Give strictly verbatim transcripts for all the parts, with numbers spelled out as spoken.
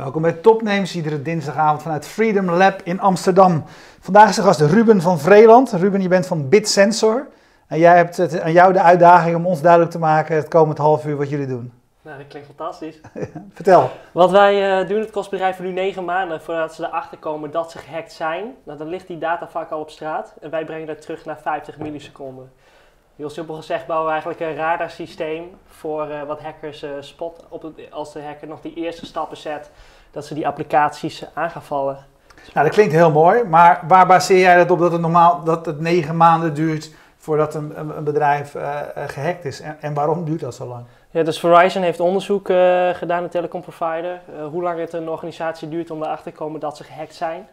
Welkom bij Topnames, iedere dinsdagavond vanuit Freedom Lab in Amsterdam. Vandaag is de gast Ruben van Vreeland. Ruben, je bent van BitSensor. En jij hebt het, aan jou de uitdaging om ons duidelijk te maken het komend half uur wat jullie doen. Nou, dat klinkt fantastisch. Vertel. Wat wij uh, doen, het kost bedrijven nu negen maanden voordat ze erachter komen dat ze gehackt zijn. Nou, dan ligt die data vaak al op straat en wij brengen dat terug naar vijftig milliseconden. Heel simpel gezegd bouwen we eigenlijk een radarsysteem voor uh, wat hackers uh, spot op het, als de hacker nog die eerste stappen zet, dat ze die applicaties uh, aan gaan vallen. Nou, dat klinkt heel mooi, maar waar baseer jij dat op dat het normaal dat het negen maanden duurt voordat een, een, een bedrijf uh, uh, gehackt is? En, en waarom duurt dat zo lang? Ja, dus Verizon heeft onderzoek uh, gedaan, een telecomprovider, uh, hoe lang het een organisatie duurt om erachter te komen dat ze gehackt zijn.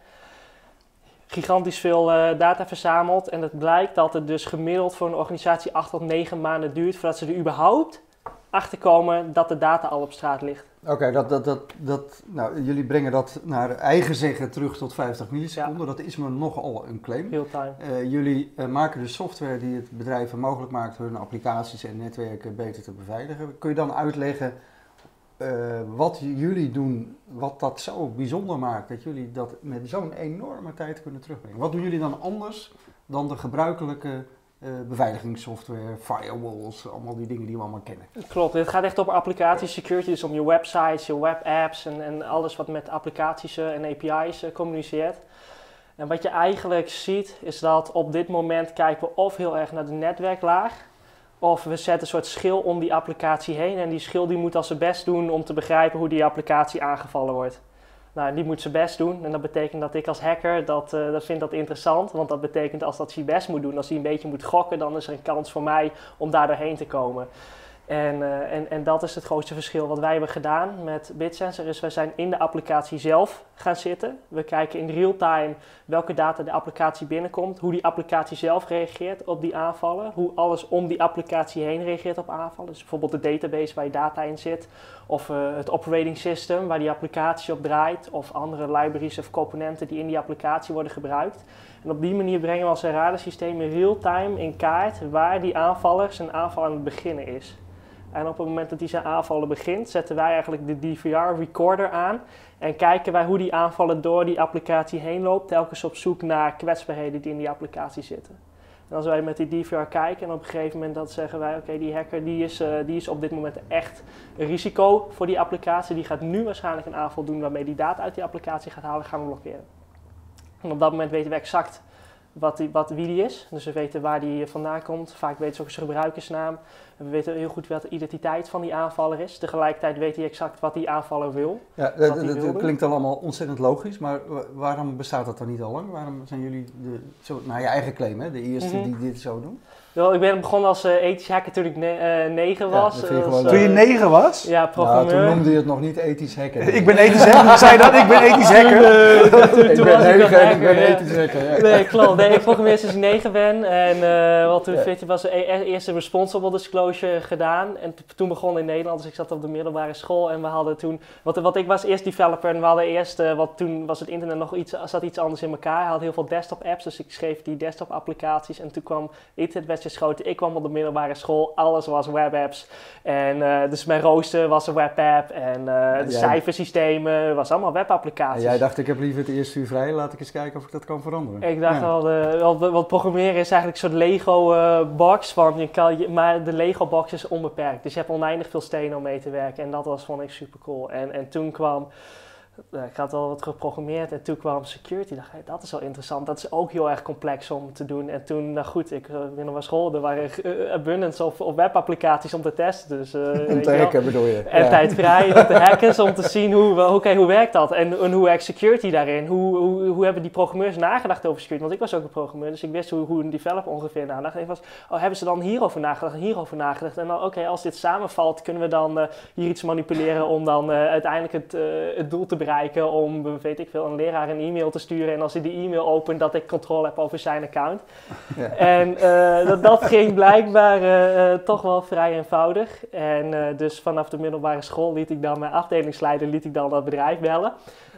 Gigantisch veel uh, data verzameld en het blijkt dat het dus gemiddeld voor een organisatie acht tot negen maanden duurt voordat ze er überhaupt achter komen dat de data al op straat ligt. Oké, okay, dat, dat, dat, dat, nou, jullie brengen dat naar eigen zeggen terug tot vijftig milliseconden. Ja. Dat is me nogal een claim. Real-time. Uh, jullie uh, maken dus software die het bedrijven mogelijk maakt hun applicaties en netwerken beter te beveiligen. Kun je dan uitleggen uh, wat jullie doen, wat dat zo bijzonder maakt, dat jullie dat met zo'n enorme tijd kunnen terugbrengen? Wat doen jullie dan anders dan de gebruikelijke Uh, beveiligingssoftware, firewalls, allemaal die dingen die we allemaal kennen? Klopt, het gaat echt over applicaties, security, dus om je websites, je webapps en, en alles wat met applicaties uh, en A P I's uh, communiceert. En wat je eigenlijk ziet is dat op dit moment kijken we of heel erg naar de netwerklaag, of we zetten een soort schil om die applicatie heen en die schil die moet als zijn best doen om te begrijpen hoe die applicatie aangevallen wordt. Nou, die moet zijn best doen en dat betekent dat ik als hacker, dat, uh, dat vind dat interessant. Want dat betekent als dat zijn best moet doen, als hij een beetje moet gokken, dan is er een kans voor mij om daar doorheen te komen. En, uh, en, en dat is het grootste verschil wat wij hebben gedaan met BitSensor, is wij zijn in de applicatie zelf gaan zitten. We kijken in real time welke data de applicatie binnenkomt, hoe die applicatie zelf reageert op die aanvallen, hoe alles om die applicatie heen reageert op aanvallen. Dus bijvoorbeeld de database waar je data in zit, of uh, het operating system waar die applicatie op draait, of andere libraries of componenten die in die applicatie worden gebruikt. En op die manier brengen we als een radarsysteem in real time in kaart waar die aanvaller zijn aanval aan het beginnen is. En op het moment dat die zijn aanvallen begint, zetten wij eigenlijk de D V R recorder aan en kijken wij hoe die aanvallen door die applicatie heen loopt, telkens op zoek naar kwetsbaarheden die in die applicatie zitten. En als wij met die D V R kijken en op een gegeven moment dat zeggen wij, oké, okay, die hacker die is, uh, die is op dit moment echt een risico voor die applicatie, die gaat nu waarschijnlijk een aanval doen waarmee die data uit die applicatie gaat halen, gaan we blokkeren. En op dat moment weten we exact Wat die, wat, wie die is. Dus we weten waar die vandaan komt. Vaak weten ze ook zijn gebruikersnaam. En we weten heel goed wat de identiteit van die aanvaller is. Tegelijkertijd weet hij exact wat die aanvaller wil. Ja, dat, dat, dat klinkt allemaal ontzettend logisch, maar waarom bestaat dat dan niet al lang? Waarom zijn jullie, de, zo, naar je eigen claim, hè, de eerste mm-hmm. die dit zo doen? Wel, ik ben begonnen als uh, ethisch hacker toen ik ne- uh, negen was. Ja, uh, toen je negen was? Ja, programmeur. Nou, toen noemde je het nog niet ethisch hacker. Ik ben ethisch hacker. Zei dat? Ik ben ethisch hacker. Uh, toen, toen, ik toen ben was negen, ik hacker, ik ben ethisch hacker. Ja. Nee, klopt. Nee, ik programmeer sinds ik negen ben. En uh, wat toen ja. was de eerste responsible disclosure gedaan. En t- toen begon in Nederland, dus ik zat op de middelbare school. En we hadden toen, wat, wat ik was eerst developer en we hadden eerst, uh, wat toen was het internet nog iets, zat iets anders in elkaar. Hij had heel veel desktop apps, dus ik schreef die desktop applicaties. En toen kwam internet werd geschoten. Ik kwam op de middelbare school, alles was webapps. En uh, dus mijn rooster was een webapp en uh, de jij... cijfersystemen was allemaal webapplicaties. En jij dacht, ik heb liever het eerste uur vrij, laat ik eens kijken of ik dat kan veranderen. Ik dacht ja. wel, uh, wel, wat programmeren is eigenlijk een soort Lego uh, box, want je kan, je, maar de Lego box is onbeperkt. Dus je hebt oneindig veel stenen om mee te werken en dat was, vond ik super cool. En, en toen kwam... Uh, ik had al wat geprogrammeerd en toen kwam security. Ik dacht, hey, dat is wel interessant. Dat is ook heel erg complex om te doen. En toen, nou goed, ik uh, ben naar school. Er waren uh, abundance of, of webapplicaties om te testen. Dus, uh, om te hacken bedoel je? En ja. tijd vrij om te hacken, om te zien hoe, okay, hoe werkt dat. En, en hoe werkt security daarin? Hoe, hoe, hoe hebben die programmeurs nagedacht over security? Want ik was ook een programmeur, dus ik wist hoe, hoe een developer ongeveer nadacht. En ik was, oh, hebben ze dan hierover nagedacht en hierover nagedacht? En dan, oké, okay, als dit samenvalt, kunnen we dan uh, hier iets manipuleren om dan uh, uiteindelijk het, uh, het doel te bereiken om, weet ik veel, een leraar een e-mail te sturen en als hij die e-mail opent dat ik controle heb over zijn account. Ja. En uh, dat, dat ging blijkbaar uh, uh, toch wel vrij eenvoudig. En uh, dus vanaf de middelbare school liet ik dan mijn afdelingsleider liet ik dan dat bedrijf bellen.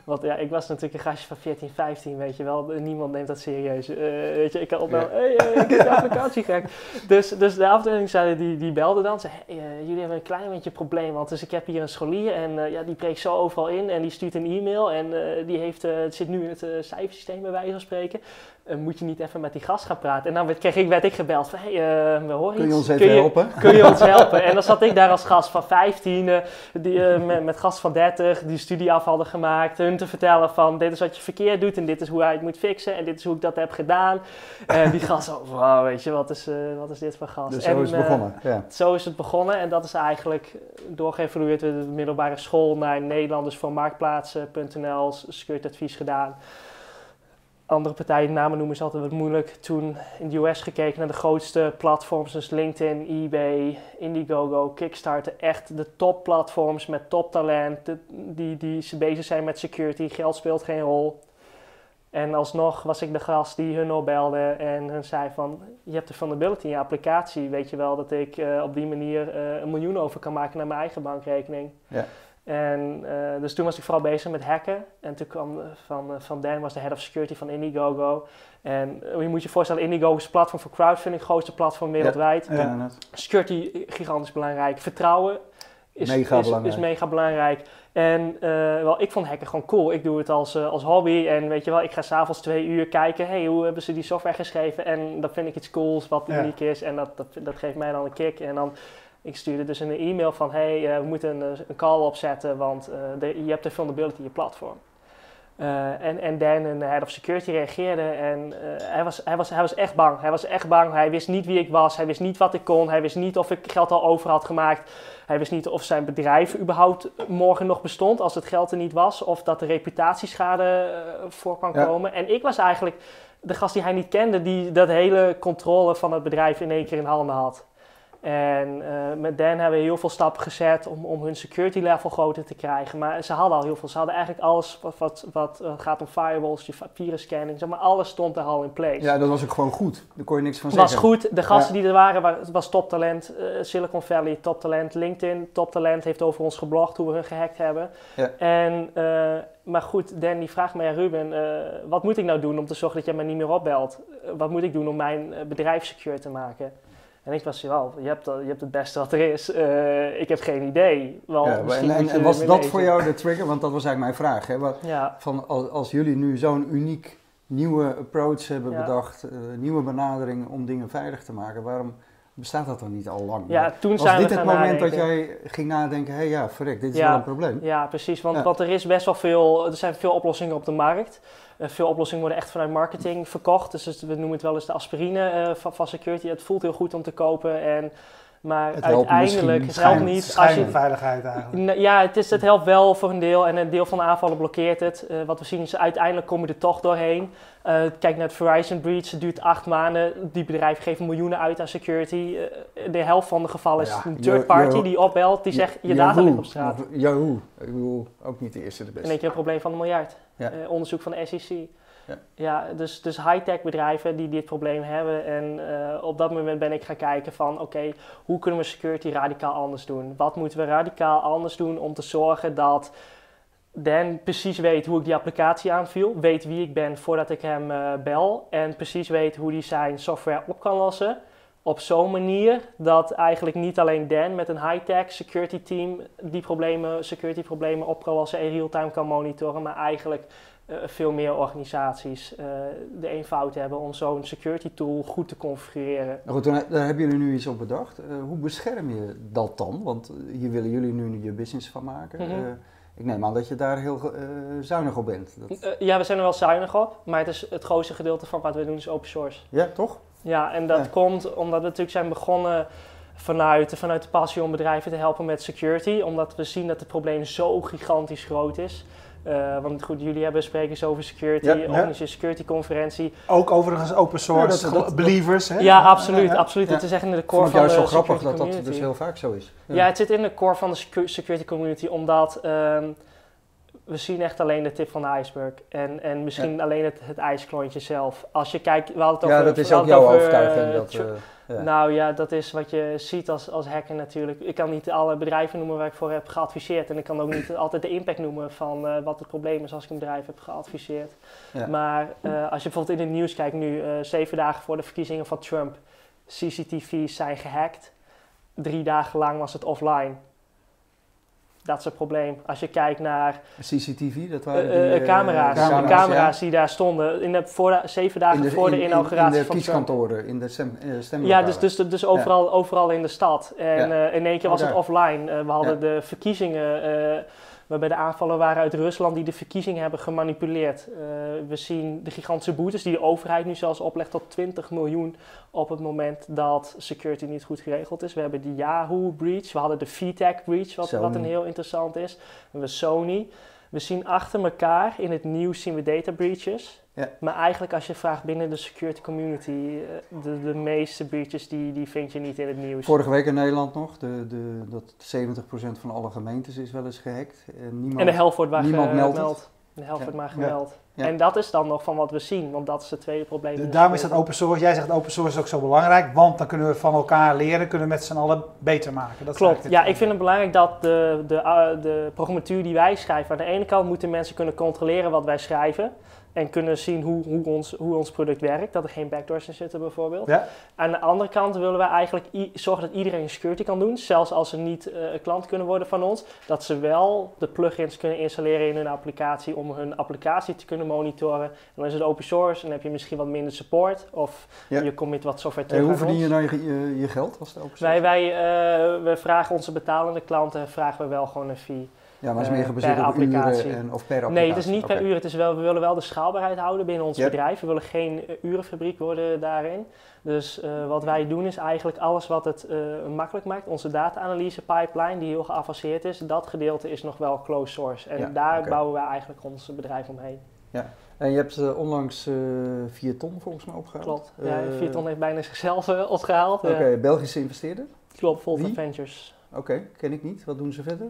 Want ja, ik was natuurlijk een gastje van veertien, vijftien, weet je wel. Niemand neemt dat serieus. Uh, weet je, ik kan opbellen, hé, ja. hey, uh, ik heb de applicatie gek. Dus, dus de afdelingsleider die, die belde dan. Zei, hey, uh, jullie hebben een klein beetje probleem. Want dus ik heb hier een scholier en uh, ja, die breekt zo overal in. En die stuurt een e-mail en uh, die heeft, uh, zit nu in het uh, cijfersysteem bij wijze van spreken. Uh, moet je niet even met die gast gaan praten? En dan werd, kreeg ik, werd ik gebeld van, hey, uh, we horen Kun je iets. ons even kun je, helpen? Kun je ons helpen? En dan zat ik daar als gast van vijftien, uh, die, uh, met, met gast van dertig, die studie af hadden gemaakt. Hun te vertellen van, dit is wat je verkeerd doet en dit is hoe hij het moet fixen. En dit is hoe ik dat heb gedaan. En die gast, oh, wow, weet je, wat is, uh, wat is dit voor gast? Dus zo en, is het begonnen. Uh, ja. Zo is het begonnen en dat is eigenlijk doorgeëvolueerd met de middelbare school naar Nederlanders voor Marktplaatsen punt n l, security advies gedaan. Andere partijen, namen noemen is altijd wat moeilijk. Toen in de U S gekeken naar de grootste platforms, dus LinkedIn, eBay, Indiegogo, Kickstarter. Echt de topplatforms met toptalent, de, die, die bezig zijn met security. Geld speelt geen rol. En alsnog was ik de gast die hun opbelde en hun zei van, je hebt de vulnerability in je applicatie. Weet je wel dat ik uh, op die manier uh, een miljoen over kan maken naar mijn eigen bankrekening. Ja. En uh, dus toen was ik vooral bezig met hacken. En toen kwam uh, van, uh, van Dan, was de head of security van Indiegogo. En uh, je moet je voorstellen, Indiegogo is een platform voor crowdfunding, grootste platform wereldwijd. Ja, ja. Security gigantisch belangrijk. Vertrouwen is mega, is, belangrijk. is mega belangrijk. En uh, wel, ik vond hacken gewoon cool. Ik doe het als, uh, als hobby. En weet je wel, ik ga s'avonds twee uur kijken. Hey, hoe hebben ze die software geschreven? En dat vind ik iets cools, wat Ja. uniek is. En dat, dat, dat geeft mij dan een kick. En dan... Ik stuurde dus een e-mail van, hey, uh, we moeten een, een call opzetten, want uh, de, je hebt de vulnerability in je platform. Uh, en, en Dan, de head of security, reageerde en uh, hij, was, hij, was, hij was echt bang. Hij was echt bang. Hij wist niet wie ik was. Hij wist niet wat ik kon. Hij wist niet of ik geld al over had gemaakt. Hij wist niet of zijn bedrijf überhaupt morgen nog bestond als het geld er niet was. Of dat er reputatieschade uh, voor kan Ja. komen. En ik was eigenlijk de gast die hij niet kende, die dat hele controle van het bedrijf in één keer in handen had. En uh, met Dan hebben we heel veel stappen gezet om, om hun security level groter te krijgen. Maar ze hadden al heel veel. Ze hadden eigenlijk alles wat, wat, wat uh, gaat om firewalls, je virus scanning. Zeg maar, alles stond er al in place. Ja, dat was ook gewoon goed. Daar kon je niks van Het was zeggen. goed. De gasten Ja. die er waren, waren het was toptalent. Uh, Silicon Valley, toptalent. LinkedIn, toptalent. Heeft over ons geblogd hoe we hun gehackt hebben. Ja. En, uh, maar goed, Dan die vraagt me, ja, Ruben, uh, wat moet ik nou doen om te zorgen dat jij mij niet meer opbelt? Uh, wat moet ik doen om mijn uh, bedrijf secure te maken? En ik was wel, je hebt, je hebt het beste wat er is. Uh, ik heb geen idee. Wel, Ja, en, en, en was dat voor jou de trigger? Want dat was eigenlijk mijn vraag. Hè? Wat, ja. van, als, als jullie nu zo'n uniek nieuwe approach hebben ja. bedacht, uh, nieuwe benadering om dingen veilig te maken, waarom bestaat dat dan niet al lang? Ja, toen was zijn dit we het gaan moment nadenken. dat jij ging nadenken, hé hey, ja, verrek, dit is ja. wel een probleem? Ja, precies. Want, ja. want er is best wel veel, er zijn veel oplossingen op de markt. Uh, veel oplossingen worden echt vanuit marketing verkocht. Dus we noemen het wel eens de aspirine uh, van, van security. Het voelt heel goed om te kopen. En, maar het helpt uiteindelijk, het helpt niet. Als je, veiligheid eigenlijk. Ja, het, is, het helpt wel voor een deel. En een deel van de aanvallen blokkeert het. Uh, wat we zien is, uiteindelijk komen er toch doorheen. Uh, kijk naar het Verizon breach. Het duurt acht maanden. Die bedrijven geven miljoenen uit aan security. Uh, de helft van de gevallen is Ja, een third party yo, die opbelt. Die zegt, je data ligt op straat. Yahoo. Ik bedoel, ook niet de eerste de In beste. één keer een probleem van een miljard. Ja. Uh, onderzoek van de S E C. Ja. Ja, dus, dus high-tech bedrijven die dit probleem hebben. En uh, op dat moment ben ik gaan kijken van, oké, okay, hoe kunnen we security radicaal anders doen? Wat moeten we radicaal anders doen om te zorgen dat Dan precies weet hoe ik die applicatie aanviel, weet wie ik ben voordat ik hem uh, bel en precies weet hoe hij zijn software op kan lossen. Op zo'n manier dat eigenlijk niet alleen Dan met een high-tech security team die problemen, security problemen op kan lossen en real-time kan monitoren, maar eigenlijk uh, veel meer organisaties uh, de eenvoud hebben om zo'n security tool goed te configureren. Nou goed, dan, daar hebben jullie nu iets op bedacht. Uh, hoe bescherm je dat dan? Want hier willen jullie nu je business van maken. Mm-hmm. Uh, ik neem aan dat je daar heel uh, zuinig op bent. Dat... Uh, ja, we zijn er wel zuinig op, maar het, is het grootste gedeelte van wat we doen is open source. Ja, toch? Ja, en dat ja. komt omdat we natuurlijk zijn begonnen vanuit, vanuit de passie om bedrijven te helpen met security. Omdat we zien dat het probleem zo gigantisch groot is. Uh, want goed, jullie hebben sprekers over security, ja, organische ja. security conferentie. Ook overigens open source, ja, dat, dat, believers. Hè? Ja, absoluut. Ja, ja. absoluut. Ja. Het is echt in de Ik core vond het van juist de zo grappig security dat community. dat dus heel vaak zo is. Ja, ja het zit in de core van de secu- security community, omdat um, we zien echt alleen de tip van de ijsberg. En, en misschien Ja. alleen het, het ijsklontje zelf. Als je kijkt, we hadden het Ja, over... dat is we ook hadden jouw het over, overtuiging. eh, Dat, tr- uh, ja. Nou ja, dat is wat je ziet als, als hacker natuurlijk. Ik kan niet alle bedrijven noemen waar ik voor heb geadviseerd. En ik kan ook niet altijd de impact noemen van uh, wat het probleem is als ik een bedrijf heb geadviseerd. Ja. Maar uh, als je bijvoorbeeld in het nieuws kijkt nu, uh, zeven dagen voor de verkiezingen van Trump, C C T V's zijn gehackt. Drie dagen lang was het offline. Dat is het probleem. Als je kijkt naar C C T V, dat waren uh, die, uh, camera's, uh, camera's, de camera's ja. die daar stonden, in de, voor de, zeven dagen In de, voor de in- in- inauguratie in de van Trump. kieskantoren, in de stem, uh, stemlokalen. Ja, dus, dus, dus overal, ja. overal in de stad. En Ja. uh, in één keer Oh, was het daar. offline. Uh, we hadden Ja. de verkiezingen, uh, waarbij de aanvallen waren uit Rusland die de verkiezingen hebben gemanipuleerd. Uh, we zien de gigantische boetes die de overheid nu zelfs oplegt tot twintig miljoen op het moment dat security niet goed geregeld is. We hebben de Yahoo breach, we hadden de V TAC breach, wat, wat een heel interessant is. We hebben Sony. We zien achter elkaar, in het nieuws zien we data breaches. Ja. Maar eigenlijk als je vraagt binnen de security community, uh, de, de meeste breaches die, die vind je niet in het nieuws. Vorige week in Nederland nog, de, de, dat zeventig procent van alle gemeentes is wel eens gehackt. En, niemand, En de helft wordt maar niemand meldt gemeld. het. De helft Ja. wordt maar Ja. gemeld. Ja. En dat is dan nog van wat we zien, want dat is het tweede probleem. in De, de daarom is dat security. open source. Jij zegt open source is ook zo belangrijk, want dan kunnen we van elkaar leren, kunnen we met z'n allen beter maken. Dat is Klopt. eigenlijk Ja, het- ik vind het belangrijk dat de, de, uh, de programmatuur die wij schrijven, aan de ene kant moeten mensen kunnen controleren wat wij schrijven. En kunnen zien hoe, hoe, ons, hoe ons product werkt, dat er geen backdoors in zitten bijvoorbeeld. Ja. Aan de andere kant willen wij eigenlijk i- zorgen dat iedereen security kan doen, zelfs als ze niet uh, klant kunnen worden van ons. Dat ze wel de plugins kunnen installeren in hun applicatie om hun applicatie te kunnen monitoren. En dan is het open source en dan heb je misschien wat minder support of Ja. je commit wat software Hey, terug hoe aan verdien je ons. nou je, je, je geld als het open source Wij, is? wij uh, we vragen onze betalende klanten vragen we wel gewoon een fee. Ja, maar het is eh, meer gebaseerd per op applicatie. uren en, of per applicatie? Nee, het is niet per Oké. uur. Het is wel, we willen wel de schaalbaarheid houden binnen ons Ja. bedrijf. We willen geen uh, urenfabriek worden daarin. Dus uh, wat wij doen is eigenlijk alles wat het uh, makkelijk maakt. Onze data-analyse pipeline, die heel geavanceerd is, dat gedeelte is nog wel closed source. En Ja, daar oké. bouwen wij eigenlijk ons bedrijf omheen. En je hebt uh, onlangs uh, vier ton volgens mij opgehaald? Klopt. Ja, Uh, vier ton heeft bijna zichzelf uh, opgehaald. Oké, Okay. Belgische investeerder? Klopt, Volta Wie? Ventures. Oké, okay, ken ik niet. Wat doen ze verder?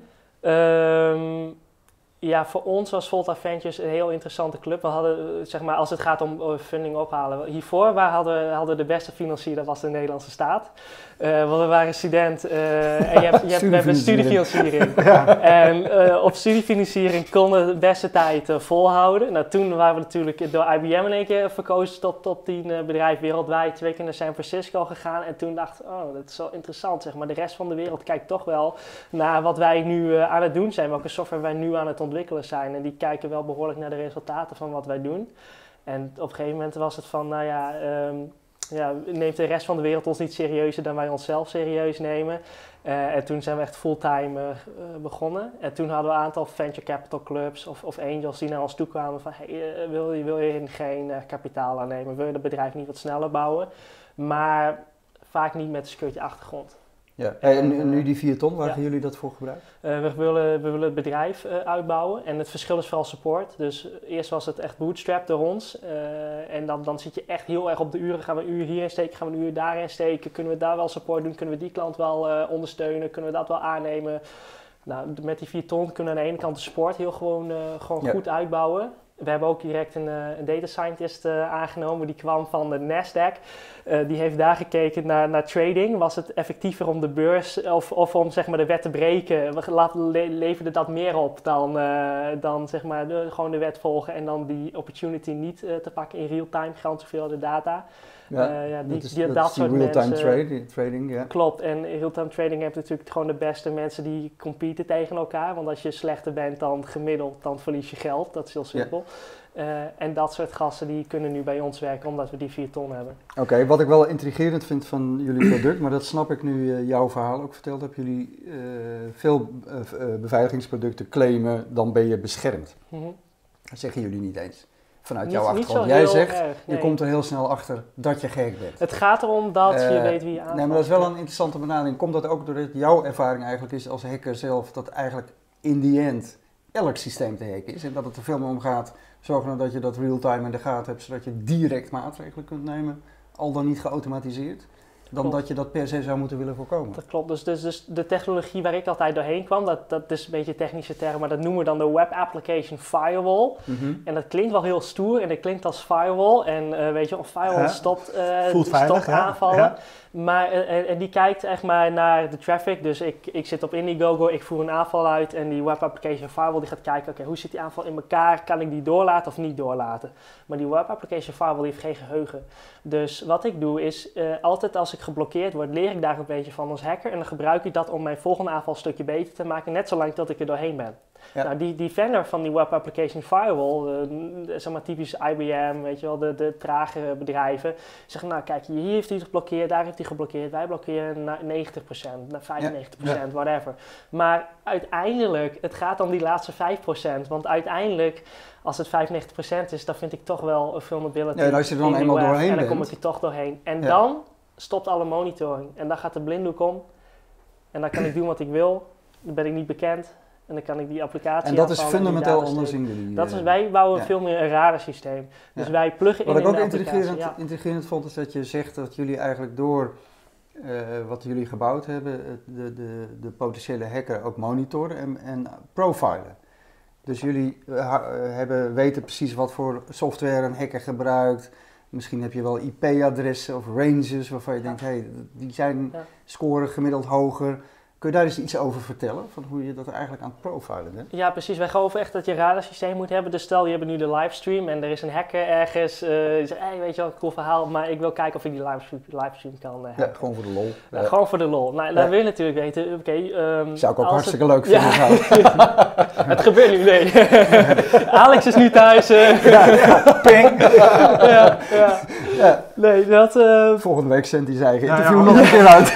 Um, ja, voor ons was Volta Ventures een heel interessante club. We hadden, zeg maar, als het gaat om uh, funding ophalen. Hiervoor we hadden, hadden de beste financier, dat was de Nederlandse staat. Uh, want we waren student uh, en je hebt, je hebt, we hebben studiefinanciering. Ja. En uh, op studiefinanciering konden we de beste tijd uh, volhouden. Nou, toen waren we natuurlijk door I B M in één keer verkozen tot top tien uh, bedrijf wereldwijd. Twee keer naar San Francisco gegaan. En toen dacht ik, oh, dat is wel interessant. Zeg maar. De rest van de wereld kijkt toch wel naar wat wij nu uh, aan het doen zijn. Welke software wij nu aan het ontwikkelen zijn. En die kijken wel behoorlijk naar de resultaten van wat wij doen. En op een gegeven moment was het van, nou ja... Um, Ja, neemt de rest van de wereld ons niet serieuzer dan wij onszelf serieus nemen. Uh, en toen zijn we echt fulltime uh, begonnen. En toen hadden we een aantal venture capital clubs of, of angels die naar ons toe kwamen van... Hey, uh, wil, je, wil je geen uh, kapitaal aannemen? Wil je het bedrijf niet wat sneller bouwen? Maar vaak niet met de security achtergrond. Ja. En nu, nu die vier ton, waar ja. gaan jullie dat voor gebruiken? Uh, we, willen, we willen het bedrijf uh, uitbouwen en het verschil is vooral support. Dus uh, eerst was het echt bootstrap door ons uh, en dan, dan zit je echt heel erg op de uren. Gaan we een uur hierin steken, gaan we een uur daarin steken? Kunnen we daar wel support doen? Kunnen we die klant wel uh, ondersteunen? Kunnen we dat wel aannemen? Nou, met die vier ton kunnen we aan de ene kant de support heel gewoon, uh, gewoon ja. goed uitbouwen. We hebben ook direct een, uh, een data scientist uh, aangenomen, die kwam van de Nasdaq. Uh, die heeft daar gekeken naar, naar trading. Was het effectiever om de beurs of, of om zeg maar, de wet te breken? Le leverde dat meer op dan, uh, dan zeg maar, de, gewoon de wet volgen en dan die opportunity niet uh, te pakken in real time, geldt zoveel de data. Ja, uh, ja, die, dat is, die, dat dat is die soort real-time mensen, trading, trading ja. Klopt, en real-time trading heeft natuurlijk gewoon de beste mensen die competen tegen elkaar. Want als je slechter bent dan gemiddeld, dan verlies je geld. Dat is heel simpel. Ja. Uh, en dat soort gasten die kunnen nu bij ons werken omdat we die vier ton hebben. Oké, okay, wat ik wel intrigerend vind van jullie product, maar dat snap ik nu uh, jouw verhaal ook verteld heb. Jullie uh, veel uh, beveiligingsproducten claimen, dan ben je beschermd. Mm-hmm. Dat zeggen jullie niet eens. Vanuit niet, jouw achtergrond. Jij zegt, erg, nee. je komt er heel snel achter dat je gek bent. Het gaat erom dat uh, je weet wie je aanvalt. aanvalt. Nee, maar dat is wel een interessante benadering. Komt dat ook doordat jouw ervaring eigenlijk is als hacker zelf, dat eigenlijk in the end elk systeem te hacken is. En dat het er veel meer om gaat, zorgen dat je dat real-time in de gaten hebt, zodat je direct maatregelen kunt nemen, al dan niet geautomatiseerd. dan Klopt. dat je dat per se zou moeten willen voorkomen. Dat klopt. Dus, dus, dus de technologie waar ik altijd doorheen kwam, dat, dat is een beetje een technische term, maar dat noemen we dan de Web Application Firewall. Mm-hmm. En dat klinkt wel heel stoer en dat klinkt als firewall. En uh, weet je, een firewall ja. stopt, uh, Voelt stopt veilig, ja. aanvallen. Ja. Maar, en, en die kijkt echt maar naar de traffic. Dus ik, ik zit op Indiegogo, ik voer een aanval uit en die Web Application Firewall die gaat kijken, oké, okay, hoe zit die aanval in elkaar? Kan ik die doorlaten of niet doorlaten? Maar die Web Application Firewall die heeft geen geheugen. Dus wat ik doe is, uh, altijd als ik geblokkeerd word, leer ik daar een beetje van als hacker. En dan gebruik ik dat om mijn volgende aanval een stukje beter te maken, net zolang tot ik er doorheen ben. Ja. Nou, die, die vendor van die Web Application Firewall, uh, zeg maar typisch I B M, weet je wel, de, de tragere bedrijven, zeggen, nou kijk, hier heeft hij geblokkeerd, daar heeft hij geblokkeerd, wij blokkeren naar negentig procent, naar vijfennegentig procent, ja. whatever. Maar uiteindelijk, het gaat om die laatste vijf procent, want uiteindelijk, als het vijfennegentig procent is, dan vind ik toch wel een vulnerability. Ja, en als je er dan eenmaal doorheen bent. En dan kom ik er toch doorheen. En ja. dan stopt alle monitoring. En dan gaat de blinddoek om. En dan kan ik doen wat ik wil. Dan ben ik niet bekend. En dan kan ik die applicatie En dat is fundamenteel anders in jullie. Dat is, wij bouwen ja. veel meer een radarsysteem. Dus ja. wij pluggen in Wat ik ook in intrigerend, ja. intrigerend vond, is dat je zegt dat jullie eigenlijk door uh, wat jullie gebouwd hebben, de, de, de potentiële hacker ook monitoren en, en profilen. Dus jullie uh, hebben, weten precies wat voor software een hacker gebruikt. Misschien heb je wel I P-adressen of ranges waarvan je ja. denkt, hé, hey, die zijn ja. scoren gemiddeld hoger. Kun je daar eens iets over vertellen, van hoe je dat eigenlijk aan het profilen bent? Ja, precies. Wij geloven echt dat je een radarsysteem moet hebben. Dus stel, je hebt nu de livestream en er is een hacker ergens. Uh, die zegt, hey, weet je wel, een cool verhaal, maar ik wil kijken of ik die livestream, livestream kan uh, Ja, gewoon voor de lol. Ja, ja. Gewoon voor de lol. Nou, dan ja. wil je natuurlijk weten, oké... Okay, um, zou ik ook hartstikke het, leuk vinden. Ja. Het gebeurt nu, nee. Alex is nu thuis. Uh. Ja, ja. Ping. ja, ja. Ja. Nee, dat... Uh... Volgende week zendt hij zijn eigen ja, interview ja. nog een keer uit.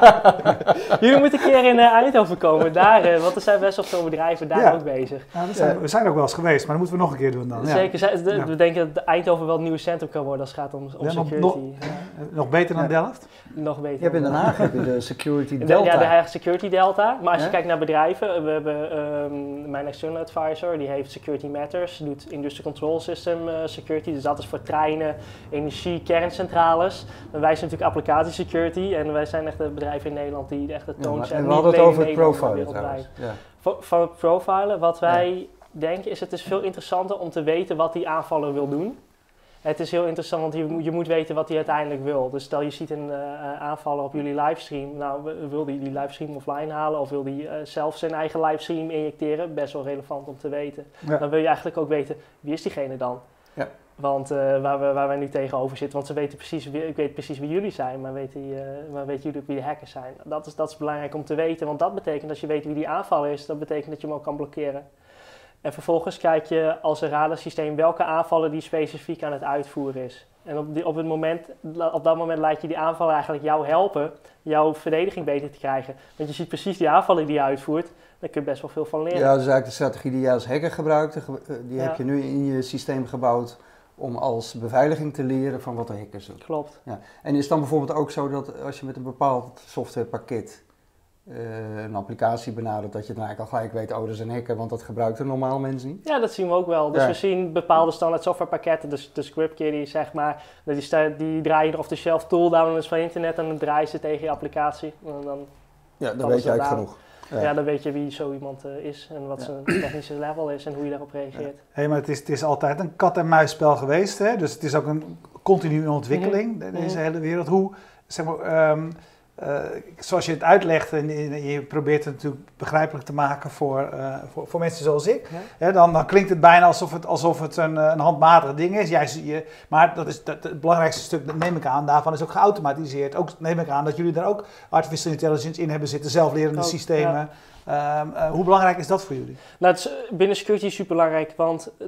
Ja. Jullie moeten een keer in uh, Eindhoven komen, daar, uh, want er zijn best wel veel bedrijven daar ja. ook bezig. Ja, we, zijn, we zijn ook wel eens geweest, maar dat moeten we nog een keer doen dan. Zeker, ja. de, ja. we denken dat Eindhoven wel het nieuwe centrum kan worden als het gaat om, om ja, security. Nog, nog, nog beter dan ja. Delft? Nog beter. Je hebt in Den Haag heb je de Security de, Delta. Ja, de Haag Security Delta. Maar als ja? je kijkt naar bedrijven, we hebben um, mijn external advisor, die heeft Security Matters, doet Industrial Control System uh, Security, dus dat is voor treinen, energie, kerncentrales. En wij zijn natuurlijk applicatie security en wij zijn echt een bedrijf in Nederland die echt de toon ja, zet. En we hadden het over het profilen trouwens. Ja. Van, van het profilen, wat wij ja. denken is, het is veel interessanter om te weten wat die aanvaller wil doen. Het is heel interessant, want je, je moet weten wat hij uiteindelijk wil. Dus stel je ziet een uh, aanvaller op jullie livestream. Nou, wil hij die, die livestream offline halen of wil hij uh, zelf zijn eigen livestream injecteren? Best wel relevant om te weten. Ja. Dan wil je eigenlijk ook weten, wie is diegene dan? Ja. Want uh, waar, we, waar wij nu tegenover zitten, want ze weten precies, wie, ik weet precies wie jullie zijn, maar weten uh, maar weten jullie ook wie de hackers zijn? Dat is, dat is belangrijk om te weten, want dat betekent als je weet wie die aanvaller is, dat betekent dat je hem ook kan blokkeren. En vervolgens kijk je als een radarsysteem welke aanvallen die specifiek aan het uitvoeren is. En op, die, op, het moment, op dat moment laat je die aanvaller eigenlijk jou helpen, jouw verdediging beter te krijgen. Want je ziet precies die aanvallen die je uitvoert, daar kun je best wel veel van leren. Ja, dat is eigenlijk de strategie die jij als hacker gebruikt. Die ja. heb je nu in je systeem gebouwd om als beveiliging te leren van wat de hackers doen. Klopt. Ja. En is het dan bijvoorbeeld ook zo dat als je met een bepaald softwarepakket Uh, een applicatie benadert, dat je dan eigenlijk al gelijk weet, oh, dat is een hacker, want dat gebruikt een normaal mens niet? Ja, dat zien we ook wel. Dus ja. we zien bepaalde standaard softwarepakketten, dus de ScriptKiddie, zeg maar, die, die draaien er off the shelf tool downloads van internet en dan draaien ze tegen je applicatie. En dan ja, dan weet je eigenlijk genoeg. Ja. ja, dan weet je wie zo iemand uh, is en wat ja. zijn technische level is en hoe je daarop reageert. Ja. Hey, maar het is, het is altijd een kat-en-muisspel geweest, hè? Dus het is ook een continue ontwikkeling, mm-hmm. deze hele wereld. Hoe, zeg maar, um, Uh, zoals je het uitlegt en je probeert het natuurlijk begrijpelijk te maken voor, uh, voor, voor mensen zoals ik, ja. hè, dan, dan klinkt het bijna alsof het, alsof het een, een handmatig ding is. Jij, je, maar dat is dat, het belangrijkste stuk, dat neem ik aan, daarvan is ook geautomatiseerd. Ook neem ik aan dat jullie daar ook artificial intelligence in hebben zitten, zelflerende ook, systemen. Ja. Um, uh, hoe belangrijk is dat voor jullie? Nou, het is binnen security super belangrijk, want uh,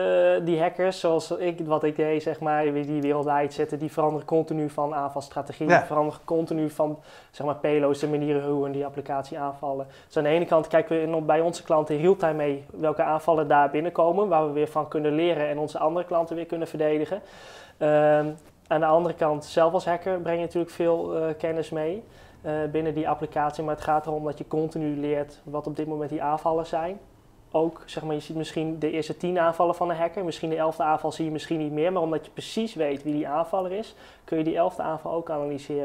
die hackers, zoals ik, wat ik deed, zeg maar, die wereldwijd zetten, die veranderen continu van aanvalstrategie, ja. die veranderen continu van, zeg maar, payloads, de manieren hoe we die applicatie aanvallen. Dus aan de ene kant kijken we bij onze klanten in real-time mee welke aanvallen daar binnenkomen, waar we weer van kunnen leren en onze andere klanten weer kunnen verdedigen. Uh, aan de andere kant, zelf als hacker breng je natuurlijk veel uh, kennis mee. Uh, binnen die applicatie, maar het gaat erom dat je continu leert wat op dit moment die aanvallen zijn. Ook, zeg maar, je ziet misschien de eerste tien aanvallen van een hacker, misschien de elfde aanval zie je misschien niet meer, maar omdat je precies weet wie die aanvaller is, kun je die elfde aanval ook analyseren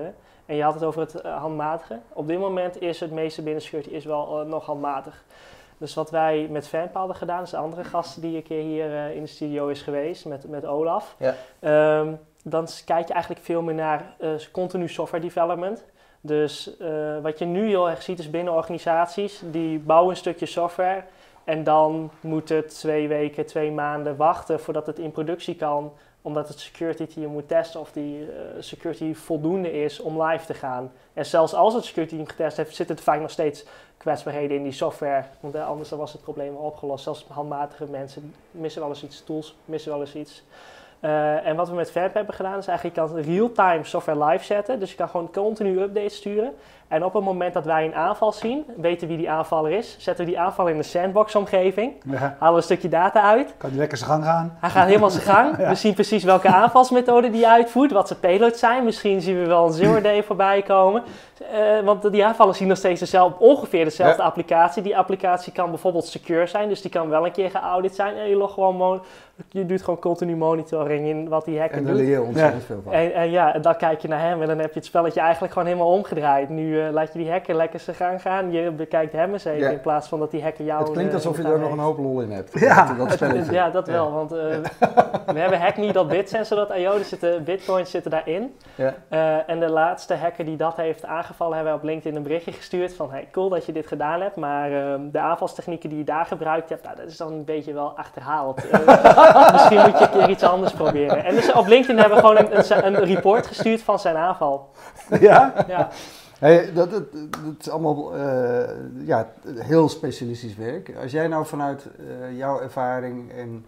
En je had het over het uh, handmatige. Op dit moment is het meeste binnen security is wel uh, nog handmatig. Dus wat wij met Vamp hadden gedaan, is de andere gasten die een keer hier uh, in de studio is geweest, met, met Olaf. Ja. Um, dan kijk je eigenlijk veel meer naar uh, continu software development. Dus uh, wat je nu heel erg ziet is binnen organisaties, die bouwen een stukje software en dan moet het twee weken, twee maanden wachten voordat het in productie kan, omdat het security team moet testen of die uh, security voldoende is om live te gaan. En zelfs als het security team getest heeft, zitten er vaak nog steeds kwetsbaarheden in die software, want uh, anders dan was het probleem al opgelost. Zelfs handmatige mensen missen wel eens iets, tools missen wel eens iets. Uh, en wat we met Vamp hebben gedaan is eigenlijk, je kan real-time software live zetten. Dus je kan gewoon continu updates sturen. En op het moment dat wij een aanval zien, weten wie die aanvaller is, zetten we die aanvaller in de sandbox-omgeving. Ja. Halen we een stukje data uit. Kan die lekker zijn gang gaan. Hij gaat helemaal zijn gang. Ja. We zien precies welke aanvalsmethode die uitvoert, wat zijn payloads zijn. Misschien zien we wel een zero day voorbij komen. Uh, want die aanvallers zien nog steeds dezelfde, ongeveer dezelfde ja. applicatie. Die applicatie kan bijvoorbeeld secure zijn, dus die kan wel een keer geaudit zijn. En je, log gewoon mon- je doet gewoon continu monitoring in wat die hacker en doet. En daar leer je ontzettend ja. veel van. En, en ja, en dan kijk je naar hem en dan heb je het spelletje eigenlijk gewoon helemaal omgedraaid. Nu uh, laat je die hacker lekker zijn gang gaan. Je bekijkt hem eens even ja. in plaats van dat die hacker jou... Het klinkt uh, alsof je er nog een hoop lol in hebt. Ja, dat, dat spelletje. Ja, dat wel. Ja. Want uh, ja. we hebben hackme.bitsensor punt io, er zitten bitcoins zitten daarin. Ja. Uh, en de laatste hacker die dat heeft aangevallen, hebben we op LinkedIn een berichtje gestuurd van hey, cool dat je dit gedaan hebt, maar uh, de aanvalstechnieken die je daar gebruikt hebt, nou, dat is dan een beetje wel achterhaald. Uh, misschien moet je een keer iets anders proberen. En dus op LinkedIn hebben we gewoon een, een, een report gestuurd van zijn aanval. Ja? Ja. Hey, dat, dat, dat is allemaal uh, ja, heel specialistisch werk. Als jij nou vanuit uh, jouw ervaring en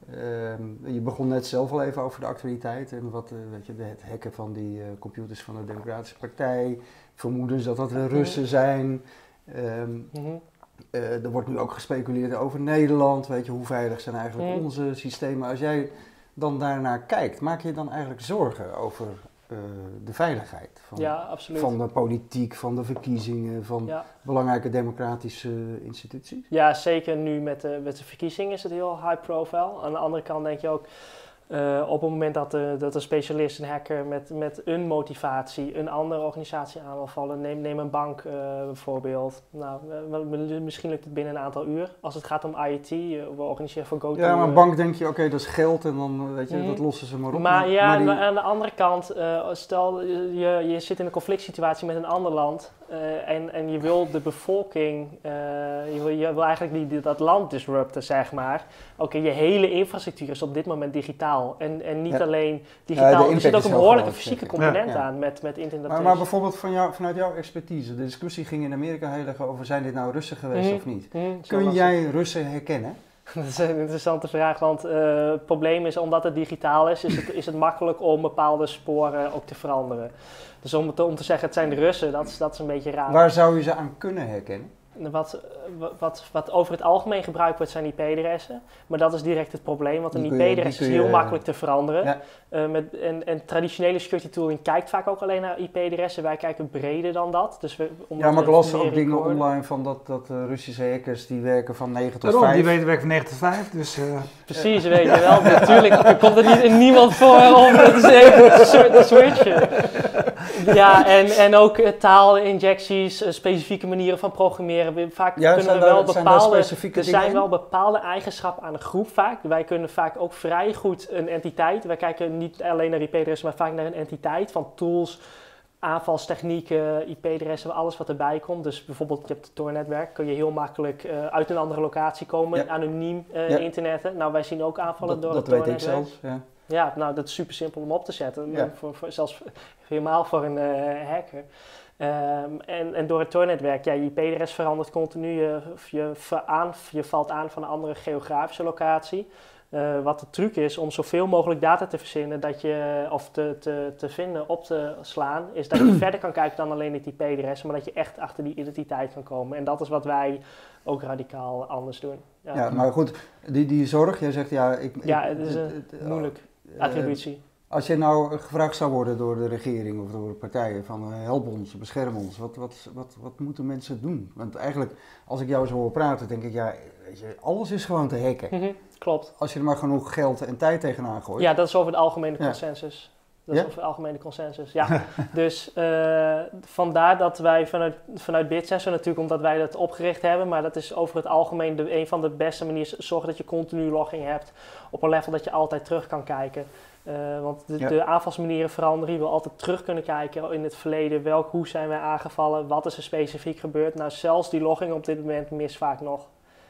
uh, je begon net zelf al even over de actualiteit en wat, uh, weet je, het hacken van die uh, computers van de Democratische Partij, vermoedens dat dat de Russen zijn. Um, mm-hmm. uh, er wordt nu ook gespeculeerd over Nederland, weet je, hoe veilig zijn eigenlijk mm. onze systemen. Als jij dan daarnaar kijkt, maak je dan eigenlijk zorgen over uh, de veiligheid van, ja, absoluut. van de politiek, van de verkiezingen, van ja. belangrijke democratische instituties? Ja, zeker nu met de, met de verkiezingen is het heel high profile. Aan de andere kant denk je ook, Uh, op het moment dat, de, dat een specialist, een hacker met, met een motivatie een andere organisatie aan wil vallen, neem, neem een bank uh, bijvoorbeeld. Nou, uh, misschien lukt het binnen een aantal uur. Als het gaat om I T, uh, we organiseren voor GoTo. Ja, maar een bank denk je, oké, okay, dat is geld en dan weet je, mm. dat lossen ze maar op. Maar ja, maar die... aan de andere kant, uh, stel je, je zit in een conflict situatie met een ander land uh, en, en je wil de bevolking, uh, je, wil, je wil eigenlijk die, die, dat land disrupten, zeg maar. Oké, okay, je hele infrastructuur is op dit moment digitaal. En, en niet ja. alleen digitaal, ja, er zit ook een behoorlijke fysieke component ja. Ja. aan met, met internet. Maar, maar bijvoorbeeld van jou, vanuit jouw expertise, de discussie ging in Amerika heel erg over, zijn dit nou Russen geweest mm-hmm. of niet? Mm-hmm. Kun jij Russen herkennen? Dat is een interessante vraag, want uh, het probleem is, omdat het digitaal is, is het, is het makkelijk om bepaalde sporen ook te veranderen. Dus om te, om te zeggen, het zijn de Russen, dat is, dat is een beetje raar. Waar zou je ze aan kunnen herkennen? Wat, wat, wat over het algemeen gebruikt wordt zijn I P-adressen, maar dat is direct het probleem, want een I P-adres is heel je, makkelijk te veranderen. Ja. Uh, met, en, en traditionele security tooling kijkt vaak ook alleen naar I P-adressen, wij kijken breder dan dat. Dus we, ja, maar ik las ook dingen worden. online van dat, dat uh, Russische hackers die werken van negen tot Daarom, vijf. Die weten werken van negen tot vijf, dus... Uh... Precies, weet je wel. Natuurlijk komt er niet in niemand voor om het even te switchen. Ja, en, en ook uh, taalinjecties, uh, specifieke manieren van programmeren. Vaak ja, kunnen we daar, wel bepaalde, er zijn zijn wel bepaalde eigenschappen aan de groep vaak. Wij kunnen vaak ook vrij goed een entiteit. Wij kijken niet alleen naar I P-adressen, maar vaak naar een entiteit van tools, aanvalstechnieken, I P-adressen, alles wat erbij komt. Dus bijvoorbeeld, je hebt het Tor-netwerk, kun je heel makkelijk uh, uit een andere locatie komen, ja. anoniem uh, ja. internetten. Nou, wij zien ook aanvallen dat, door dat het Tor-netwerk. Dat weet ik zelfs, ja. Ja, nou, dat is super simpel om op te zetten. Ja. Voor, voor, zelfs helemaal voor een uh, hacker. Um, en, en door het Tor-netwerk, ja, je I P-adres verandert continu. Je, je, aan, je valt aan van een andere geografische locatie. Uh, wat de truc is om zoveel mogelijk data te verzinnen dat je, of te, te, te vinden, op te slaan, is dat je verder kan kijken dan alleen het I P-adres, maar dat je echt achter die identiteit kan komen. En dat is wat wij ook radicaal anders doen. Ja, ja maar goed, die, die zorg, jij zegt ja... Ik, ja, ik, het is een het, moeilijk uh, attributie. Als je nou gevraagd zou worden door de regering of door de partijen van uh, help ons, bescherm ons, wat, wat, wat, wat moeten mensen doen? Want eigenlijk, als ik jou zo hoor praten, denk ik, ja, weet je, alles is gewoon te hacken. Mm-hmm, klopt. Als je er maar genoeg geld en tijd tegenaan gooit. Ja, dat is over het algemene consensus. Ja. Dat Ja? is over algemene consensus. Ja. Dus uh, vandaar dat wij vanuit, vanuit BitSensor natuurlijk, omdat wij dat opgericht hebben, maar dat is over het algemeen de, een van de beste manieren, zorgen dat je continu logging hebt op een level dat je altijd terug kan kijken. Uh, want de, Ja. de aanvalsmanieren veranderen. Je wil altijd terug kunnen kijken in het verleden. Welk, hoe zijn wij aangevallen? Wat is er specifiek gebeurd? Nou, zelfs die logging op dit moment mist vaak nog.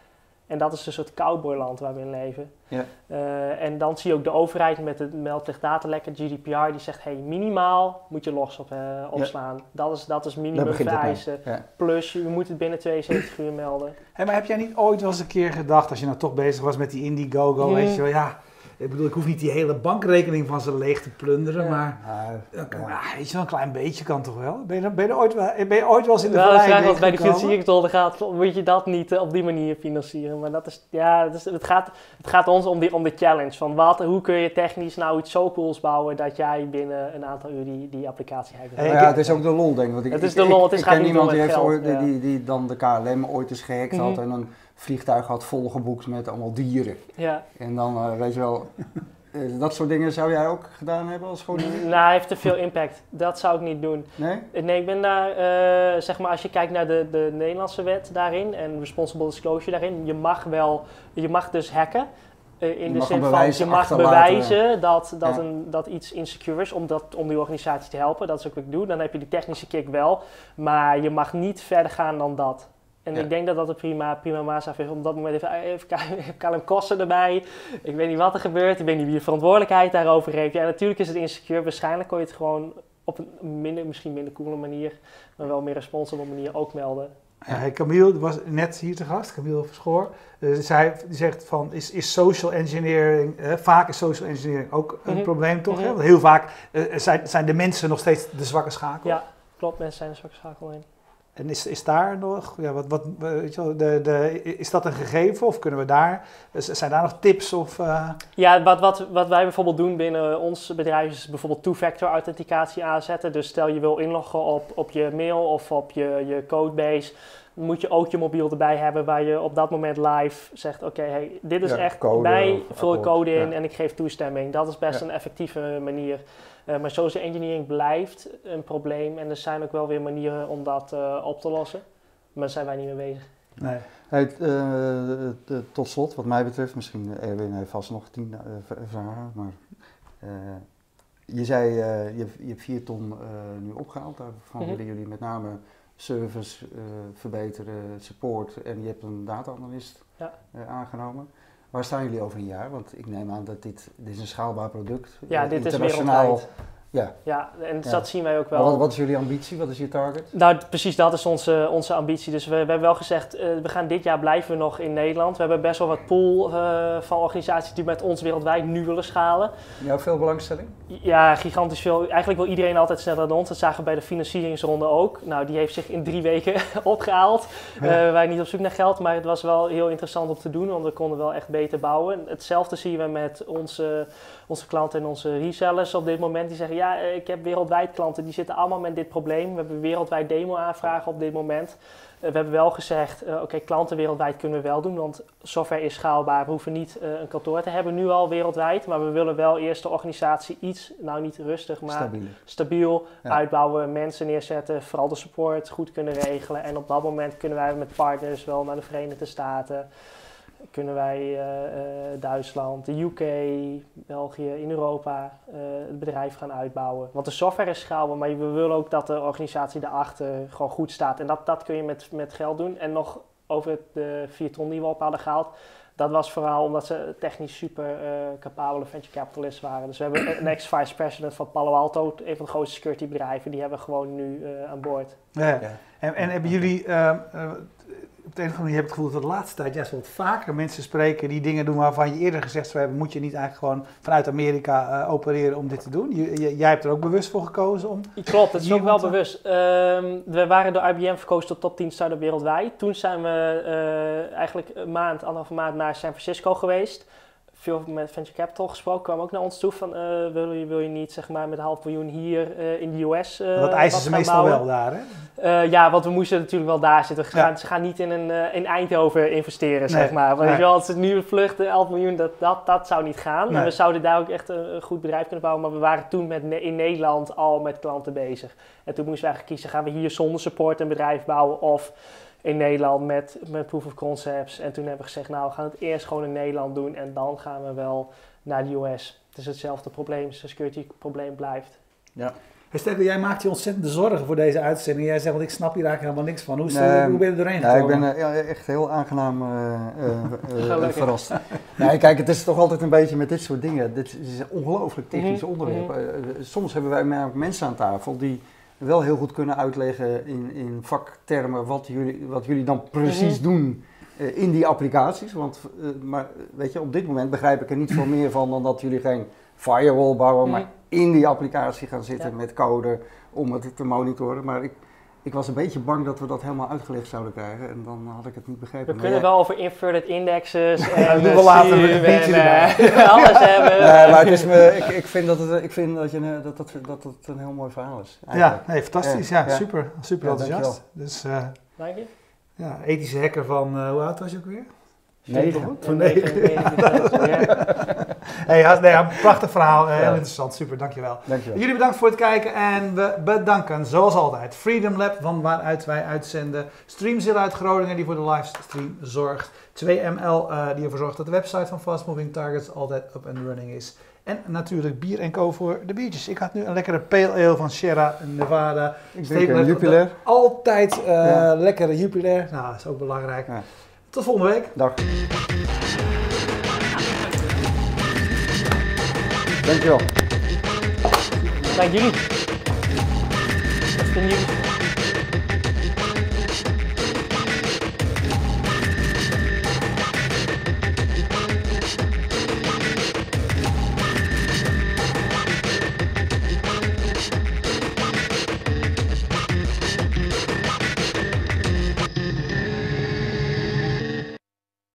En dat is een soort cowboyland waar we in leven. Ja. Uh, en dan zie je ook de overheid met het meldplicht datalekken, G D P R, die zegt, hey, minimaal moet je logs op, uh, opslaan. Ja. Dat is, dat is minimum vereisen. Ja. Plus, je moet het binnen tweeënzeventig uur melden. Hey, maar heb jij niet ooit wel eens een keer gedacht, als je nou toch bezig was met die Indiegogo, hmm. weet je wel, ja... Ik bedoel, ik hoef niet die hele bankrekening van ze leeg te plunderen, ja. maar ja, ja, weet je wel, een klein beetje kan toch wel? Ben je, ben je, ooit, ben je ooit wel eens in de nou, verleiding gekomen? Bij de financieringsronde gaat, moet je dat niet uh, op die manier financieren. Maar dat is, ja, dat is, het, gaat, het gaat ons om, die, om de challenge. Van wat, hoe kun je technisch nou iets zo cools bouwen dat jij binnen een aantal uur die, die applicatie hebt. Hey, ja, het is ook de lol, denk ik. Want ik, het is de lol, het is ik, ik ken iemand die, heeft geld, ooit, ja. die, die dan de K L M ooit eens gehackt mm-hmm. had en een vliegtuig had volgeboekt met allemaal dieren. Ja. En dan, uh, weet je wel... Dat soort dingen zou jij ook gedaan hebben als scholier? Nou, hij heeft te veel impact. Dat zou ik niet doen. Nee? Nee, ik ben daar, uh, zeg maar, als je kijkt naar de, de Nederlandse wet daarin en responsible disclosure daarin, je mag wel, je mag dus hacken. Uh, in je de zin van, je mag bewijzen dat, dat, ja. een, dat iets insecure is om, dat, om die organisatie te helpen. Dat is ook wat ik doe. Dan heb je die technische kick wel. Maar je mag niet verder gaan dan dat. En ja. ik denk dat dat een prima, prima maatstaf is. Op dat moment even, even K L M kosten erbij. Ik weet niet wat er gebeurt. Ik weet niet wie de verantwoordelijkheid daarover heeft. Ja, natuurlijk is het insecure. Waarschijnlijk kon je het gewoon op een minder, misschien minder coole manier, maar wel meer responsible manier ook melden. Ja, Camille was net hier te gast, Camille Verschoor. Uh, zij zegt van, is, is social engineering, uh, vaak is social engineering ook een mm-hmm. probleem toch? Mm-hmm. Hè? Want heel vaak uh, zijn, zijn de mensen nog steeds de zwakke schakel. Ja, klopt, mensen zijn de zwakke schakel in. En is, is daar nog, ja, wat, wat, weet je wel, de, de, is dat een gegeven of kunnen we daar, zijn daar nog tips of... Uh... Ja, wat, wat, wat wij bijvoorbeeld doen binnen ons bedrijf is bijvoorbeeld two-factor authenticatie aanzetten. Dus stel je wil inloggen op, op je mail of op je, je codebase, dan moet je ook je mobiel erbij hebben waar je op dat moment live zegt, oké, okay, hey, dit is ja, echt mij, vul ik code in ja. en ik geef toestemming. Dat is best ja. een effectieve manier. Uh, maar social engineering blijft een probleem en er zijn ook wel weer manieren om dat uh, op te lossen. Maar daar zijn wij niet mee bezig. Nee. Hey, uh, de, de, tot slot, wat mij betreft, misschien Erwin heeft vast nog tien uh, vragen, maar uh, je zei, uh, je, je hebt vier ton uh, nu opgehaald, daarvan mm-hmm. willen jullie met name service uh, verbeteren, support en je hebt een data-analyst ja. uh, aangenomen. Waar staan jullie over een jaar? Want ik neem aan dat dit, dit is een schaalbaar product. Ja, dit is wereldwijd. Ja. ja, en ja. dat zien wij ook wel. Wat, wat is jullie ambitie? Wat is je target? Nou, precies dat is onze, onze ambitie. Dus we, we hebben wel gezegd, uh, we gaan dit jaar blijven we nog in Nederland. We hebben best wel wat pool uh, van organisaties die met ons wereldwijd nu willen schalen. Jouw veel belangstelling? Ja, gigantisch veel. Eigenlijk wil iedereen altijd sneller dan ons. Dat zagen we bij de financieringsronde ook. Nou, die heeft zich in drie weken opgehaald. Ja. Uh, we waren niet op zoek naar geld, maar het was wel heel interessant om te doen, want we konden wel echt beter bouwen. Hetzelfde zien we met onze, onze klanten en onze resellers op dit moment. Die zeggen, ja, ik heb wereldwijd klanten, die zitten allemaal met dit probleem. We hebben wereldwijd demo-aanvragen op dit moment. Uh, we hebben wel gezegd, uh, oké, okay, klanten wereldwijd kunnen we wel doen, want software is schaalbaar. We hoeven niet uh, een kantoor te hebben, nu al wereldwijd, maar we willen wel eerst de organisatie iets, nou niet rustig, maar stabiel, stabiel ja. uitbouwen, mensen neerzetten, vooral de support goed kunnen regelen. En op dat moment kunnen wij met partners wel naar de Verenigde Staten, kunnen wij uh, uh, Duitsland, de U K, België, in Europa uh, het bedrijf gaan uitbouwen. Want de software is schaalbaar, maar we willen ook dat de organisatie daarachter gewoon goed staat. En dat, dat kun je met, met geld doen. En nog over de vier ton die we op hadden gehaald, dat was vooral omdat ze technisch super uh, capabele venture capitalists waren. Dus we hebben een ex-vice president van Palo Alto, een van de grootste security bedrijven, die hebben we gewoon nu uh, aan boord. Ja. Ja. En, en hebben jullie... Uh, uh, Op de een of andere manier heb ik het gevoel dat de laatste tijd juist wat vaker mensen spreken die dingen doen waarvan je eerder gezegd zou hebben, moet je niet eigenlijk gewoon vanuit Amerika uh, opereren om dit te doen? Je, je, jij hebt er ook bewust voor gekozen om... Klopt, dat is ook wel bewust. Uh, we waren door I B M verkozen tot top tien start-up wereldwijd. Toen zijn we uh, eigenlijk een maand, anderhalve maand naar San Francisco geweest. veel met venture capital gesproken, kwam ook naar ons toe van uh, wil, je, wil je niet zeg maar, met een half miljoen hier uh, in de U S uh, Dat eisen ze meestal bouwen. wel daar, hè? Uh, ja, want we moesten natuurlijk wel daar zitten. Ze Ja. gaan, ze gaan niet in, een, uh, in Eindhoven investeren, Nee, zeg maar. Want nee. weet je wel, als het nu vlucht, elf miljoen, dat, dat, dat zou niet gaan. Nee. En we zouden daar ook echt een, een goed bedrijf kunnen bouwen. Maar we waren toen met, in Nederland al met klanten bezig. En toen moesten we eigenlijk kiezen, gaan we hier zonder support een bedrijf bouwen of in Nederland met, met proof of concepts. En toen hebben we gezegd, nou, we gaan het eerst gewoon in Nederland doen en dan gaan we wel naar de U S. Het is hetzelfde probleem, het security probleem blijft. Ja. Hey Stefan, jij maakt je ontzettende zorgen voor deze uitzending. Jij zegt, want ik snap hier eigenlijk helemaal niks van. Hoe, is de, Nee, hoe ben je er doorheen Ja, ik gekomen? ben uh, ja, echt heel aangenaam uh, uh, uh, Gelukkig. verrast. Nee, kijk, het is toch altijd een beetje met dit soort dingen. Dit is een ongelooflijk technisch Mhm, onderwerp. mhm. Uh, soms hebben wij namelijk mensen aan tafel die wel heel goed kunnen uitleggen in, in vaktermen wat jullie, wat jullie dan precies Mhm. doen uh, in die applicaties. Want, uh, maar weet je, op dit moment begrijp ik er niet veel meer van dan dat jullie geen firewall bouwen, Mhm. maar in die applicatie gaan zitten Ja. met code om het te monitoren. Maar ik, ik was een beetje bang dat we dat helemaal uitgelegd zouden krijgen en dan had ik het niet begrepen. We Maar kunnen jij- wel over inverted indexes Ja, en doen we later met een Sue biertje en, uh, alles hebben. Nee, maar het is me, ik, ik vind, dat het, ik vind dat, je, een- dat, dat, dat het een heel mooi verhaal is. Ja, eigenlijk. nee, fantastisch. Ja, Ja, ja. super. Super Ja, enthousiast. Dus uh, Dank je. ja, ethische hacker van, uh, hoe oud was je ook weer? Negen. Van Nee, negen. nee, nee, nee, ja. Hey, ja, nee, ja, prachtig verhaal. Uh, heel Ja. interessant. Super, dankjewel. Dankjewel. Jullie bedankt voor het kijken en we bedanken zoals altijd Freedom Lab van waaruit wij uitzenden. Streamzilla uit Groningen die voor de livestream zorgt. twee M L uh, die ervoor zorgt dat de website van Fast Moving Targets altijd up and running is. En natuurlijk Bier en Co voor de biertjes. Ik had nu een lekkere pale ale van Sierra Nevada. Ik drink een Jupiler. Altijd uh, Ja. lekkere Jupiler. Nou, dat is ook belangrijk. Ja. Tot volgende week. Dag. Dankjewel. Dank jullie. Wat vinden jullie?